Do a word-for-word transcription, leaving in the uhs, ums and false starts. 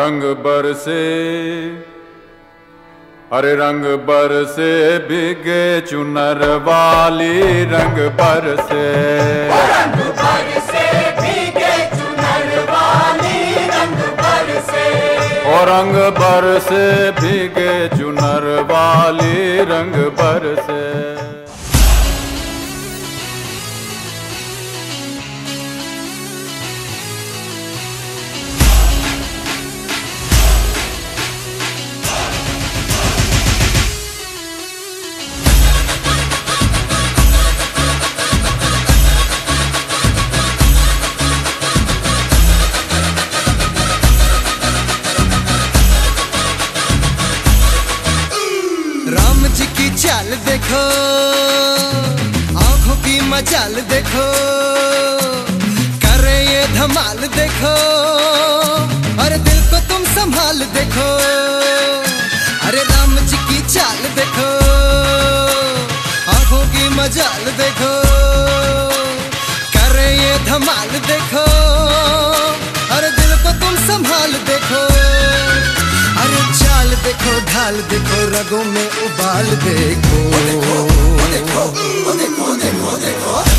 रंग बरसे, अरे रंग बरसे भीगे चुनर वाली, रंग बरसे रंग बरसे भीगे चुनर वाली, रंग बरसे ओ रंग बरसे भीगे चुनर वाली, रंग बरसे। राम जी की चाल देखो, आंखों की मचाल देखो, करे ये धमाल देखो, अरे दिल को तुम संभाल देखो। अरे राम जी की चाल देखो, आंखों की मचाल देखो, करे ये धमाल देखो, अरे दिल को तुम संभाल देखो। अरे चाल देखो, ढाल देखो, रगों में उबाल देखो, देखो, देखो, देखो, देखो, देखो, देखो।